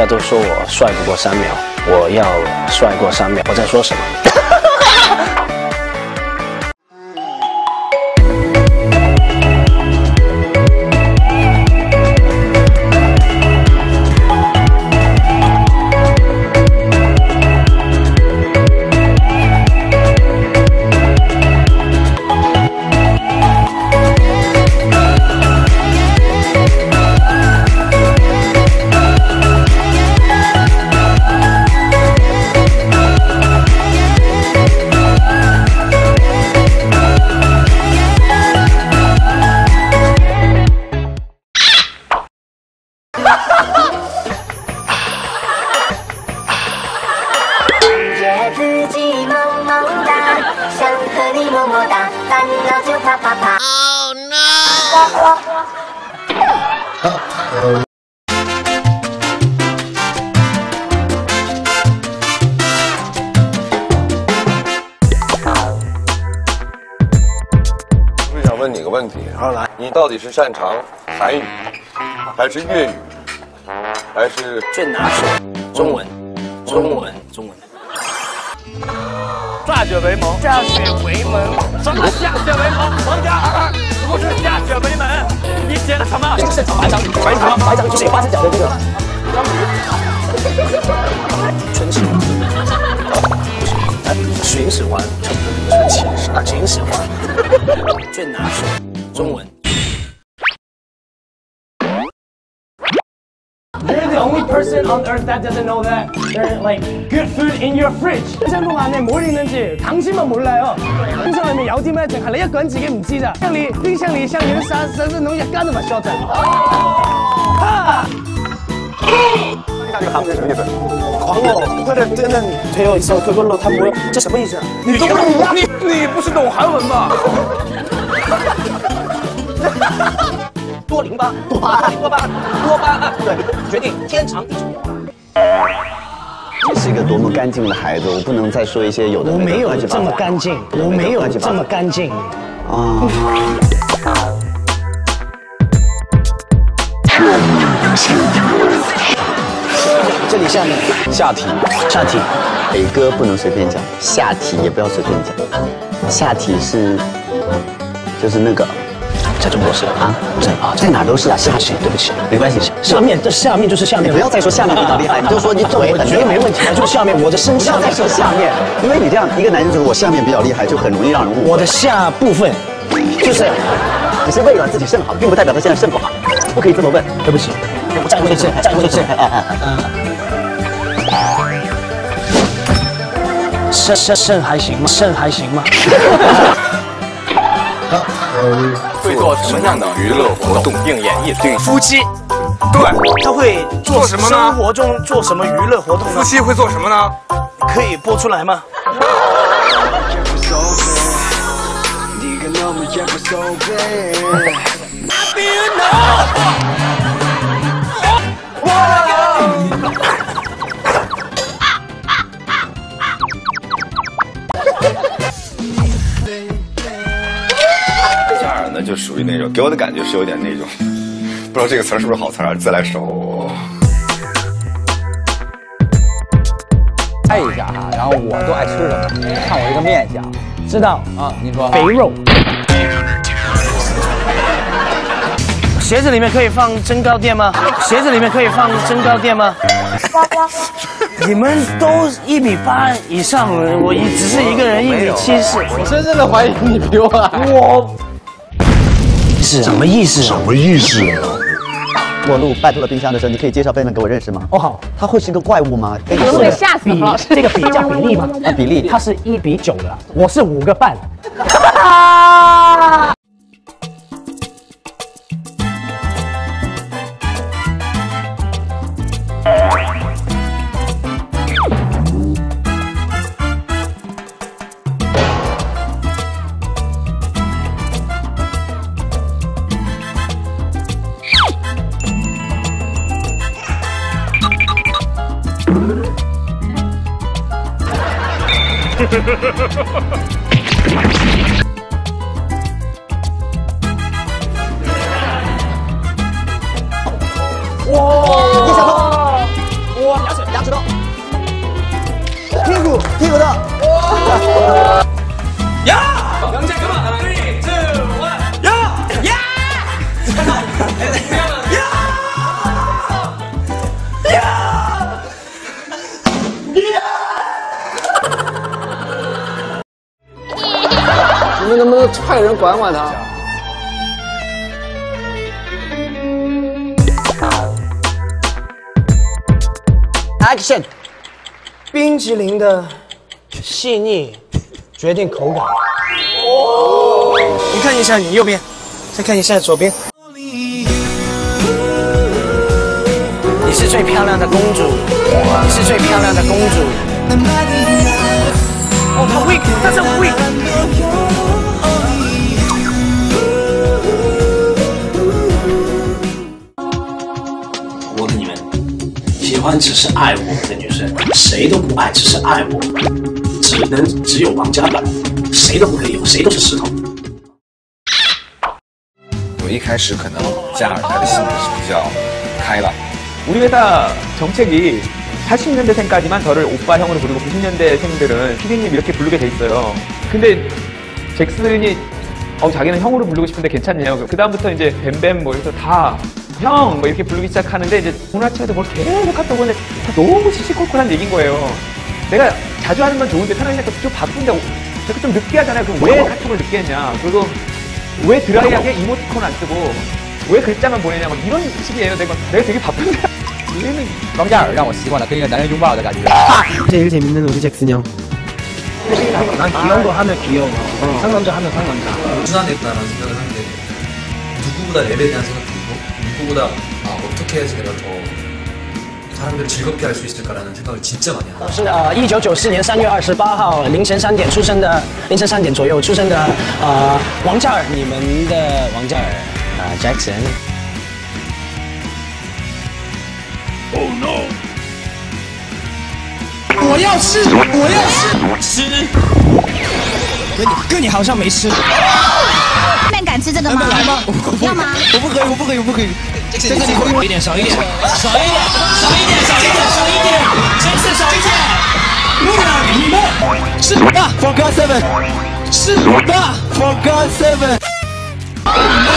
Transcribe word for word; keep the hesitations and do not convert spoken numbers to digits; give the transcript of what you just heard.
家都说我帅不过三秒，我要帅过三秒。我在说什么？ Oh no！ 我想问你个问题， 好来， 你到底是擅长韩语，还是粤语，还是最拿手中文，中文，中文。 歃血为盟，下血为盟，什么下血为盟？王嘉尔不是下血为盟，你写的什么？这个是白章鱼，白章鱼，白章鱼就是有八只脚的这个章鱼。 纯喜欢，纯喜欢，纯喜欢，纯喜欢，最拿手中文。 You're the only person on earth that doesn't know that there's like good food in your fridge. 냉장고 안에 뭘 있는지 당신만 몰라요.冰箱裏面有啲咩，淨係你一個人自己唔知咋。冰箱裏冰箱裏像有啥啥這種日間都唔曉得。哈！ 这个韩文什么意思？ 狂哦，或者真的腿有手腿不露，他不会，这什么意思啊？ 你懂你你不是懂韩文吗？多淋巴，多巴胺，多巴胺，多巴胺，对，决定天长地久。 你是一个多么干净的孩子，我不能再说一些有的我没有乱七八糟这么干净，我没有这么干净啊。 这里下面下体， 下体， 北哥不能随便讲，下体也不要随便讲，下体是就是那个。 在中国是啊，在啊， 在哪都是啊，下体， 对不起， 没关系。 下面这下面就是下面， 不要再说下面比较厉害，你就说你腿绝对没问题，就是下面，我的身下不要再说下面，因为你这样一个男人说我下面比较厉害，就很容易让人误会。 我的下部分就是你是为了自己肾好，并不代表他现在肾不好，不可以这么问。 对不起，我再问一次，再问一次。肾肾肾还行吗？肾还行吗？ 会做什么样的娱乐活动并演绎？对， 夫妻， 对， 他会做什么呢？ 生活中做什么娱乐活动呢？ 夫妻会做什么呢？ 可以播出来吗？ 嘉尔呢，就属于那种给我的感觉是有点那种，不知道这个词儿是不是好词儿，自来熟。 猜一下哈，然后我都爱吃什么？看我这个面相， 知道啊，您说肥肉。鞋子里面可以放增高垫吗？鞋子里面可以放增高垫吗？你们都一米八以上，我一只是一个人一米七四。 我深深的怀疑你比我矮。 我是什么意思？什么意思？我录拜托了冰箱的时候，你可以介绍贝曼给我认识吗？ 哦好， 他会是个怪物吗？ 会不会吓死了？ 这个比较比例吗？ 啊，比例， 它是一比九的，我是五个半。 哇！ 做到。 呀！杨家哥嘛，three two one， 呀呀！呀呀！ 你们能不能派人管管他？ Action！ 冰淇淋的细腻决定口感。哦，你看一下你右边，再看一下左边。你是最漂亮的公主，你是最漂亮的公主。哦，他 weak， 他是 weak。 我跟你们。 喜欢只是爱我的女生，谁都不爱，只是爱我，只能只有王嘉尔，谁都不可以有，谁都是石头。 我一开始可能嘉尔他的性格是比较开朗。 우리 회사 정책이 팔십 년대생까지만 저를 오빠 형으로 부르고 구십 년대생들은 피디님 이렇게 부르게 돼 있어요. 근데 잭슨이 어, 자기는 형으로 부르고 싶은데 괜찮냐고. 그 다음부터 이제 뱀뱀 뭐 해서 다 형! 뭐 이렇게 부르기 시작하는데 이제 동아치에도 뭘 계속 갔다 오는데 너무 시시콜콜한 얘기인 거예요. 내가 자주 하는 건 좋은데 편하게 하니까 좀 바쁜데 자꾸 좀 늦게 하잖아요. 그럼 왜 카톡을 늦게 했냐. 그리고 왜 드라이하게 이모티콘 안 쓰고 왜 글자만 보내냐. 막 이런 식이에요. 내가, 내가 되게 바쁜데. 王嘉尔让我习惯了跟一个男人拥抱的感觉。 제일 재밌는 우리 잭슨 형. 난 귀여운 거 하면 귀여워. 어. 상남자 하면 상남자. 순환했다라는 생각을 하는데 누구보다 랩에 대한 생각도 있고 누구보다 아, 어떻게 해야지 내가 더 사람들을 즐겁게 할 수 있을까라는 생각을 진짜 많이 하고. 是呃，一九九四年三月二十八号凌晨三点出生的，凌晨三点左右出生的呃王嘉尔，你们的王嘉尔啊、呃、Jackson。Oh no！ 我要吃，我要吃，吃。哥你哥你好像没吃。 面敢吃这个吗？来吗？要吗？ 我不可以，我不可以，我不可以。这个你可以。一点少一点，少一点，少一点，少一点，少一点，真是少一点。不然你们吃吧 ，For God Seven， 吃吧 ，For God Seven。